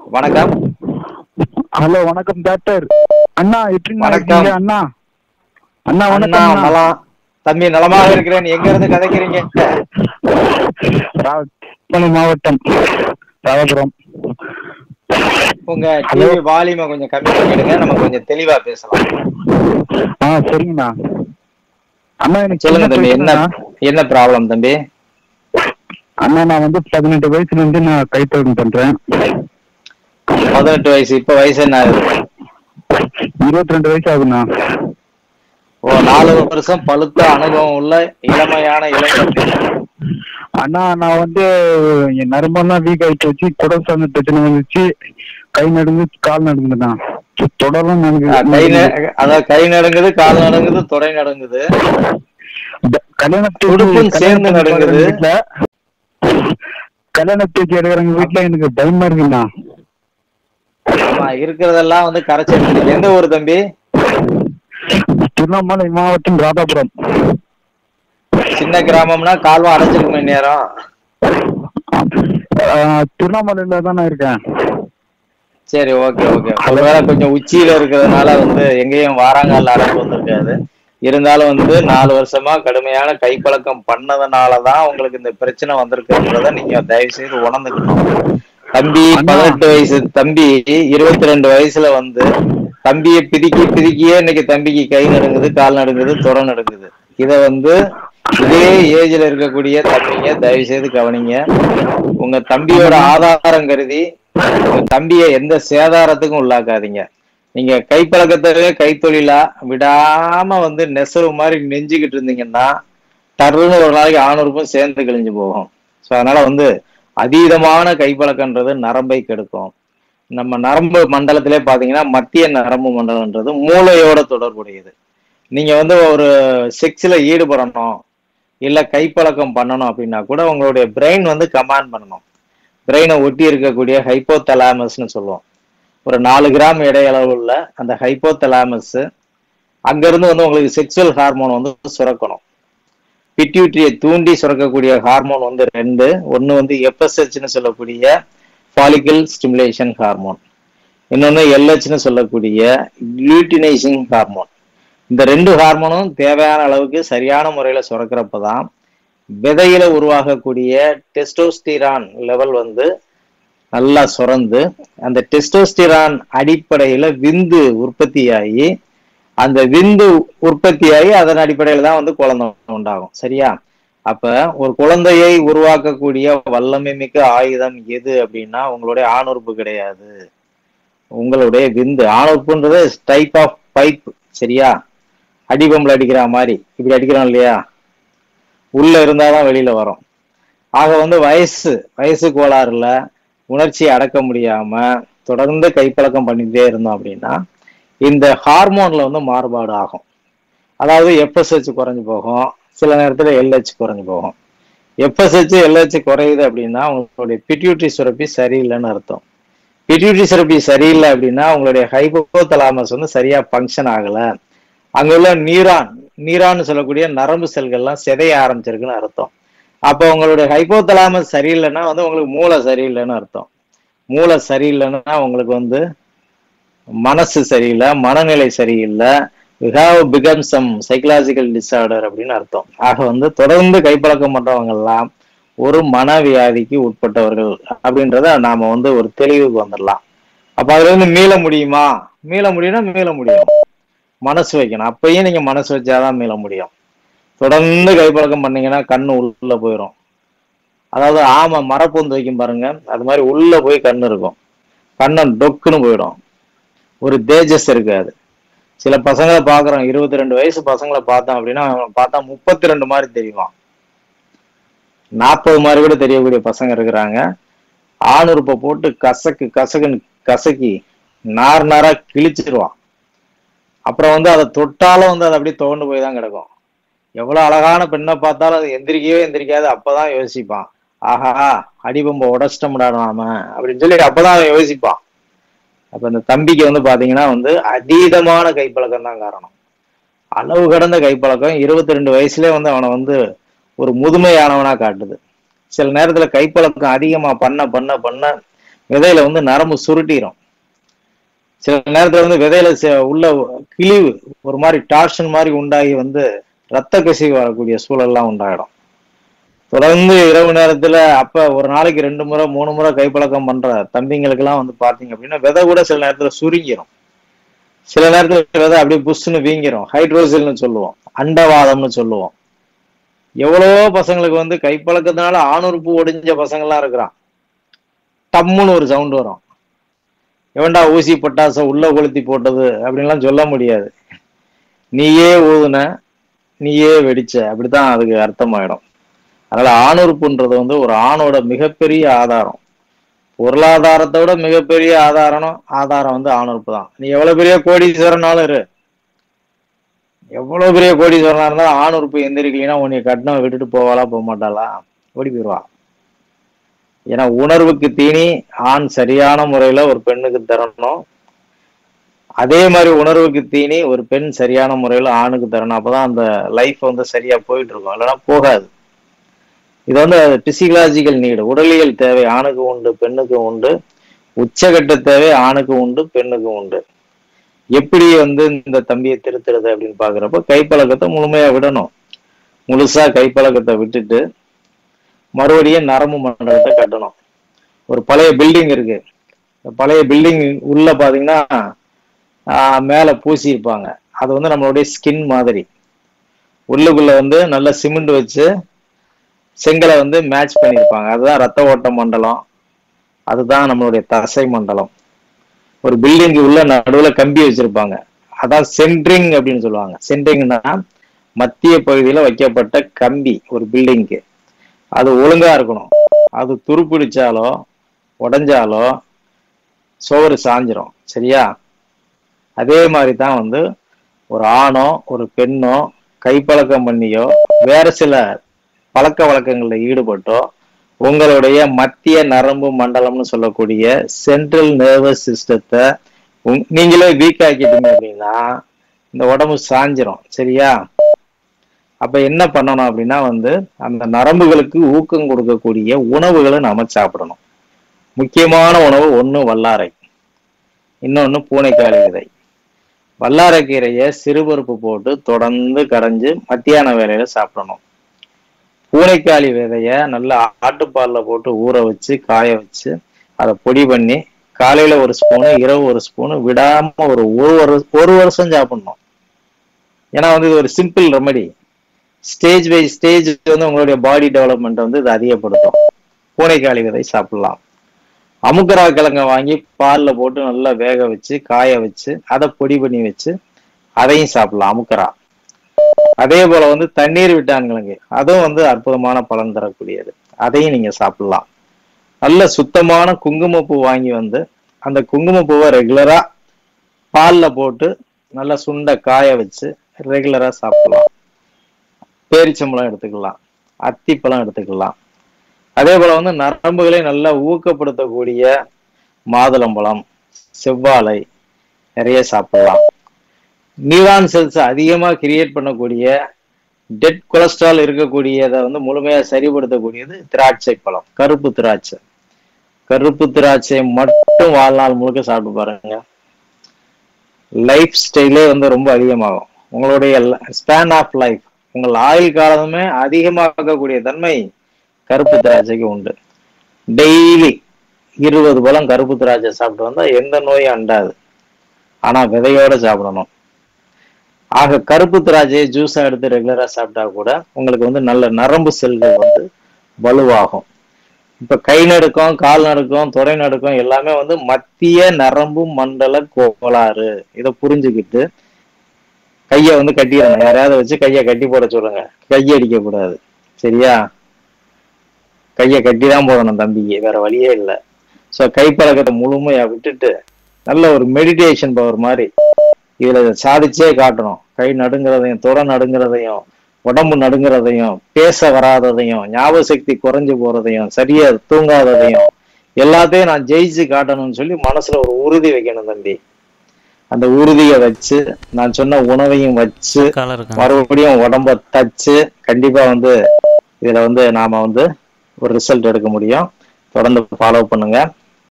வணக்கம். ஹலோ, வணக்கம் டாக்டர். அண்ணா எப்படிங்க வணக்கம் இருக்கீங்க அண்ணா? அண்ணா அண்ணா. வணக்கம் அண்ணா. நலம் தம்பி, நலமாக இருக்கிறேன். எங்க இருந்து கதைக்கிறீங்க? மாவட்டம் ராதாபுரம். உங்க ஹலோ. டிவி வால்யூமை கொஞ்சம் கம்மி பண்ணிடுங்க, நம்ம கொஞ்சம் தெளிவா பேசலாம். சரிங்கண்ணா. அண்ணா எனக்கு சொல்லுங்க சின்ன தம்பி, என்ன பிரச்சனைண்ணா. என்ன ப்ராப்ளம் தம்பி? அண்ணா நான் 18 வயசுல இருந்து நான் கைத்தொழில் பண்றேன். 18 வயசு. இப்ப வயசு என்ன ஆகுது? 22 வயசு ஆகுண்ணா. 4 வருஷம் பழுத்த அனுபவம் உள்ள இளமையான இளைஞர் நீங்க. அண்ணா நான் என் நரம்பெல்லாம் வீக் ஆயிட்டு வச்சு, குடல் சார்ந்த பிரச்சனை வந்துச்சு. கை நடுங்கு, கால் நடுங்குதுண்ணா. தொடரும் அதாவது கை நடுங்குது, கால் நடுங்குது, தொடை நடுங்குது, துடுப்பும் சேர்ந்து நடுங்குது. வீட்டுல கல்யாண பேச்சு எடுக்கிறவங்க வீட்டுல எனக்கு பயமா இருக்குண்ணா. ஆமா, இருக்கிறதெல்லாம் கரைச்சி எடுத்துங்க. எந்த ஊர் தம்பி? திருவண்ணாமலை மாவட்டம் ராதாபுரம். சின்ன கிராமம்னா கால்வா அடைச்சிருக்குமே நேரம். திருவண்ணாமலையில தான் நான் இருக்கேன். சரி, ஓகே ஓகே. ஒருவேளை கொஞ்சம் உச்சியில இருக்கிறதுனால எங்கேயும் வாராங்கால அடைப்பு வந்திருக்காது. இருந்தாலும் 4 வருஷமா கடுமையான கைப்பழக்கம் பண்ணதுனாலதான் உங்களுக்கு இந்த பிரச்சனை வந்திருக்குன்றத நீங்க தயவு செய்து உணர்ந்துக்கணும். தம்பி 18 வயசு தம்பி 22 வயசுல தம்பியை பிதிக்கியே இன்னைக்கு தம்பிக்கு கை நடுங்குது, கால் நடுங்குது, தொடை நடுங்குது. இத இதே ஏஜ்ல இருக்கக்கூடிய தம்பிங்க தயவு செய்து கவனிங்க. உங்க தம்பியோட ஆதாரம் கருதி உங்க தம்பியை எந்த சேதாரத்துக்கும் உள்ளாக்காதீங்க. நீங்க கைப்பழக்கத்தவே கைத்தொழிலா விடாம நெசவு மாதிரி நெஞ்சுக்கிட்டு இருந்தீங்கன்னா டர்னு ஒரு நாளைக்கு 400 சேர்ந்து கிழிஞ்சு போகும். ஸோ அதனால அதீதமான கைப்பழக்கன்றது நரம்பை கெடுக்கும். நம்ம நரம்பு மண்டலத்திலே பாத்தீங்கன்னா மத்திய நரம்பு மண்டலம்ன்றது மூளையோட தொடர்புடையது. நீங்க ஒரு செக்ஸ்ல ஈடுபடணும், இல்ல கைப்பழக்கம் பண்ணணும் அப்படின்னா கூட உங்களுடைய பிரெயின் கமாண்ட் பண்ணணும். பிரெயினை ஒட்டி இருக்கக்கூடிய ஹைப்போதலாமஸ்ன்னு சொல்லுவோம். ஒரு 4 கிராம் எடையளவு உள்ள அந்த ஹைப்போதலாமஸ் அங்கிருந்து உங்களுக்கு செக்சுவல் ஹார்மோன் சுரக்கணும். பிட்யூட்டரியை தூண்டி சுரக்கக்கூடிய ஹார்மோன் 2. ஒன்னு எஃப்எஸ்ஹெச்னு சொல்லக்கூடிய ஃபாலிக்கல் ஸ்டிமுலேஷன் ஹார்மோன், இன்னொன்னு எல்ஹெச்னு சொல்லக்கூடிய லியூட்டினைசிங் ஹார்மோன். இந்த 2 ஹார்மோனும் தேவையான அளவுக்கு சரியான முறையில சுரக்கிறப்பதான் விதையில உருவாகக்கூடிய டெஸ்டோஸ்டிரான் லெவல் நல்லா சுரந்து அந்த டெஸ்டோஸ்டிரான் அடிப்படையில விந்து உற்பத்தியாகி அந்த விந்து உற்பத்தியாகி அதன் அடிப்படையில தான் குழந்தை உண்டாகும். சரியா? அப்ப ஒரு குழந்தையை உருவாக்கக்கூடிய வல்லமை மிக்க ஆயுதம் எது அப்படின்னா உங்களுடைய ஆணுறுப்பு கிடையாது, உங்களுடைய விந்து. ஆணுறுப்புன்றது டைப் ஆஃப் பைப். சரியா? அடிபம்புல அடிக்கிற மாதிரி இப்படி அடிக்கிறோம் இல்லையா, உள்ள இருந்தாதான் வெளியில வரும். ஆக வயசு கோளாறுல உணர்ச்சியை அடக்க முடியாம தொடர்ந்து கைப்பழக்கம் பண்ணிட்டே இருந்தோம் அப்படின்னா இந்த ஹார்மோன்ல மாறுபாடு ஆகும். அதாவது எஃப்எஸ்ஹெச் குறைஞ்சு போகும், சில நேரத்துல எல்ஹெச் குறைஞ்சு போகும். எஃப்எஸ்ஹெச் எல்ஹெச் குறையுது அப்படின்னா உங்களுடைய பிட்யூட்டரி சுரப்பி சரியில்லைன்னு அர்த்தம். பிட்யூட்டரி சுரப்பி சரியில்லை அப்படின்னா உங்களுடைய ஹைப்போதலாமஸ் சரியா ஃபங்க்ஷன் ஆகல. அங்க உள்ள நீரான்னு சொல்லக்கூடிய நரம்பு செல்கள்லாம் சிதைய ஆரம்பிச்சிருக்குன்னு அர்த்தம். அப்ப உங்களுடைய ஹைப்போதலாமஸ் சரியில்லைன்னா உங்களுக்கு மூளை சரியில்லைன்னு அர்த்தம். மூளை சரியில்லைன்னா உங்களுக்கு மனசு சரியில்லை, மனநிலை சரியில்லை, you have become some psychological disorder அப்படின்னு அர்த்தம். ஆக தொடர்ந்து கைப்பழக்கம் பண்றவங்க எல்லாம் ஒரு மனவியாதிக்கு உட்பட்டவர்கள் அப்படின்றத நாம ஒரு தெளிவுக்கு வந்துடலாம். அப்ப அதுல மீள முடியுமா? மீள முடியும். மனசு வைக்கணும். அப்பயும் நீங்க மனசு வச்சாதான் மீள முடியும். தொடர்ந்து கைப்பழக்கம் பண்ணீங்கன்னா கண்ணு உள்ள போயிடும். அதாவது மரப்பொந்து வைக்கும் பாருங்க, அது மாதிரி உள்ள போய் கண்ணு இருக்கும். கண்ணை டொக்குன்னு போயிடும். ஒரு தேஜஸ் இருக்காது. சில பசங்களை பாக்குறோம், 22 வயசு பசங்களை பார்த்தோம் அப்படின்னா பார்த்தா 32 மாதிரி தெரியுமா, 40 மாதிரி கூட தெரியக்கூடிய பசங்க இருக்கிறாங்க. ஆணுறுப்பை போட்டு கசக்குன்னு கசக்கி நாரா கிழிச்சிருவான். அப்புறம் அதை தொட்டாலும் அதை அப்படியே துவண்டு போய் தான் கிடக்கும். எவ்வளவு அழகான பெண்ணை பார்த்தாலும் அது எந்திரிக்காது. அப்பதான் யோசிப்பான், ஆஹா அடிபம்ப உடச்சிட்டோம்டாம அப்படின்னு சொல்லி அப்பதான் அவன் யோசிப்பான். அப்ப இந்த தம்பிக்கு பாத்தீங்கன்னா அதீதமான கைப்பழக்கம் தான் காரணம். அளவு கடந்த கைப்பழக்கம் 22 வயசுலயே அவனை ஒரு முதுமையானவனா காட்டுது. சில நேரத்துல கைப்பழக்கம் அதிகமா பண்ண விதையில வந்து நரம்பு சுருட்டிடும். சில நேரத்துல வந்து விதையில உள்ள கிழிவு ஒரு மாதிரி டார்ஷன் மாதிரி உண்டாகி வந்து ரத்த கசிவு வரக்கூடிய சூழல்லாம் உண்டாயிடும். தொடர்ந்து இரவு நேரத்துல அப்ப ஒரு நாளைக்கு 2 முறை 3 முறை கைப்பழக்கம் பண்ற தம்பிங்களுக்கு எல்லாம் வந்து பாத்தீங்க அப்படின்னா விதை கூட சில நேரத்துல சுருங்கிரும். சில நேரத்துல விதை அப்படியே புஷ்ன்னு வீங்கிரும். ஹைட்ரோசில்னு சொல்லுவோம், அண்டவாதம்னு சொல்லுவோம். எவ்வளவோ பசங்களுக்கு வந்து கைப்பழக்கத்தினால ஆணுறுப்பு ஒடிஞ்ச பசங்கள்லாம் இருக்கிறான். டம்முன்னு ஒரு சவுண்ட் வரும். எவன்டா ஊசி பட்டாச உள்ள கொளுத்தி போட்டது அப்படின்லாம் சொல்ல முடியாது. நீயே ஊதுன, நீயே வெடிச்ச, அப்படித்தான் அதுக்கு அர்த்தமாயிடும். அதனால ஆணுறுப்புன்றது வந்து ஒரு ஆணோட மிகப்பெரிய ஆதாரம். பொருளாதாரத்தை விட மிகப்பெரிய ஆதாரம் வந்து ஆணுறுப்பு தான். நீ எவ்வளவு பெரிய கோடீஸ்வரனாலும் இரு, எவ்வளவு பெரிய கோடீஸ்வரனா இருந்தாலும் ஆணுறுப்பு எந்திரிக்கலைன்னா உன்னை கட்டணம் விட்டுட்டு போவாளா போக மாட்டாளா? ஓடி போயிடுவா. ஏன்னா உணர்வுக்கு தீனி ஆண் சரியான முறையில ஒரு பெண்ணுக்கு தரணும். அதே மாதிரி உணர்வுக்கு தீனி ஒரு பெண் சரியான முறையில ஆணுக்கு தரணும். அப்பதான் அந்த லைஃப் வந்து சரியா போயிட்டு இருக்கும், இல்லைன்னா போகாது. இது வந்து பிசிகலாஜிக்கல் நீடு, உடலியல் தேவை ஆணுக்கு உண்டு பெண்ணுக்கு உண்டு. உச்சகட்ட தேவை ஆணுக்கு உண்டு பெண்ணுக்கு உண்டு. எப்படி வந்து இந்த தம்பியை திருத்துறது அப்படின்னு பாக்குறப்ப கைப்பழக்கத்தை முழுமையா விடணும். முழுசா கைப்பழக்கத்தை விட்டுட்டு மறுபடியும் நரம்பு மண்டலத்தை கட்டணும். ஒரு பழைய பில்டிங் இருக்கு, பழைய பில்டிங் உள்ள பாத்தீங்கன்னா மேல பூசி இருப்பாங்க. அது வந்து நம்மளுடைய ஸ்கின் மாதிரி. உள்ளுக்குள்ள வந்து நல்ல சிமெண்ட் வச்சு செங்கலை வந்து மேட்ச் பண்ணியிருப்பாங்க. அதுதான் ரத்த ஓட்ட மண்டலம், அதுதான் நம்மளுடைய தசை மண்டலம். ஒரு பில்டிங்கு உள்ள நடுவுல கம்பி வச்சிருப்பாங்க, அதான் சென்ட்ரிங் அப்படின்னு சொல்லுவாங்க. சென்ட்ரிங்னா மத்திய பகுதியில வைக்கப்பட்ட கம்பி ஒரு பில்டிங்க்கு. அது ஒழுங்கா இருக்கணும். அது துருப்பிடிச்சாலோ உடைஞ்சாலோ சோறு சாஞ்சிரும். சரியா? அதே மாதிரி தான் வந்து ஒரு ஆணோ ஒரு பெண்ணோ கைப்பழக்கம் பண்ணியோ வேற சில பழக்க வழக்கங்கள்ல ஈடுபட்டோ உங்களுடைய மத்திய நரம்பு மண்டலம்னு சொல்லக்கூடிய சென்ட்ரல் நர்வஸ் சிஸ்டத்தை நீங்களே வீக் ஆக்கிட்டீங்க அப்படின்னா இந்த உடம்பு சாஞ்சிரும். சரியா? அப்ப என்ன பண்ணணும் அப்படின்னா வந்து அந்த நரம்புகளுக்கு ஊக்கம் கொடுக்கக்கூடிய உணவுகளை நாம சாப்பிடணும். முக்கியமான உணவு ஒண்ணு வல்லாரை, இன்னொன்னு பூனைக்காளி விதை. வல்லாரைக்கீரையை சிறுபருப்பு போட்டு தொடர்ந்து கரைஞ்சு மத்தியான வேலையில சாப்பிடணும். பூனைக்காளி விதைய நல்லா ஆட்டுப்பால்ல போட்டு ஊற வச்சு காய வச்சு அதை பொடி பண்ணி காலையில ஒரு ஸ்பூனு இரவு ஒரு ஸ்பூனு விடாம ஒரு வருஷம் சாப்பிடணும். ஏன்னா வந்து இது ஒரு simple remedy. Stage by stage வந்து உங்களுடைய பாடி டெவலப்மெண்ட் வந்து இது அதிகப்படுத்தும். பூனைக்காளி விதை சாப்பிடலாம். அமுக்கரா கிழங்க வாங்கி பால்ல போட்டு நல்லா வேக வச்சு காய வச்சு அதை பொடி பண்ணி வச்சு அதையும் சாப்பிடலாம், அமுக்கரா. அதே போல வந்து தண்ணீர் விட்டான் கிழங்கு, அதுவும் வந்து அற்புதமான பலன் தரக்கூடியது, அதையும் நீங்க சாப்பிடலாம். நல்ல சுத்தமான குங்குமப்பூ வாங்கி வந்து அந்த குங்குமப்பூவை ரெகுலரா பால்ல போட்டு நல்லா சுண்ட காய வச்சு ரெகுலரா சாப்பிடலாம். பேரிச்சம்பழம் எடுத்துக்கலாம், அத்திப்பழம் எடுத்துக்கலாம். அதே போல வந்து நரம்புகளை நல்லா ஊக்கப்படுத்தக்கூடிய மாதுளம்பழம், செவ்வாழை நிறைய சாப்பிடலாம். நியூரான் செல்ஸ் அதிகமா கிரியேட் பண்ணக்கூடிய டெட் கொலஸ்ட்ரால் இருக்கக்கூடியதை வந்து முழுமையா சரிப்படுத்தக்கூடியது திராட்சை பழம், கருப்பு திராட்சை. கருப்பு திராட்சை மட்டும் வாழ்நாள் முழுக்க சாப்பிட்டு பாருங்க, லைஃப் ஸ்டைலே வந்து ரொம்ப அதிகமாகும். உங்களுடைய ஸ்பேன் ஆஃப் லைஃப், உங்கள் ஆயுள் காலமே அதிகமாக்கக்கூடிய தன்மை கருப்பு திராட்சைக்கு உண்டு. டெய்லி 20 பழம் கருப்பு திராட்சை சாப்பிட்டு வந்தா எந்த நோயும் அண்டாது. ஆனா விதையோட சாப்பிடணும். ஆக கருப்பு திராட்சையை ஜூஸா எடுத்து ரெகுலரா சாப்பிட்டா கூட உங்களுக்கு வந்து நல்ல நரம்பு செல்கள் வந்து வலுவாகும். இப்ப கை நடுக்கம், கால் நடுக்கம், தொடை நடுக்கம் எல்லாமே வந்து மத்திய நரம்பு மண்டல கோளாறு. இதை புரிஞ்சுக்கிட்டு கைய வந்து கட்டிடணும். யாரையாவது வச்சு கைய கட்டி போட சொல்லுங்க, கைய அடிக்க கூடாது. சரியா? கைய கட்டி தான் போடணும் தம்பிக்கு, வேற வழியே இல்லை. ஸோ கைப்பழக்கத்தை முழுமையா விட்டுட்டு நல்ல ஒரு மெடிடேஷன் பவர் மாதிரி இதுல சாதிச்சே காட்டணும். கை நடுங்கிறதையும் தொடை நடுங்கிறதையும் உடம்பு நடுங்கிறதையும் பேச வராததையும் ஞாபக சக்தி குறைஞ்சு போறதையும் சரியா தூங்காததையும் எல்லாத்தையும் நான் ஜெயிச்சு காட்டணும்னு சொல்லி மனசுல ஒரு உறுதி வைக்கணும் தம்பி. அந்த உறுதியை வச்சு நான் சொன்ன உணவையும் வச்சு மறுபடியும் உடம்ப தச்சு கண்டிப்பா வந்து இதுல வந்து நாம வந்து ஒரு ரிசல்ட் எடுக்க முடியும். தொடர்ந்து ஃபாலோ பண்ணுங்க.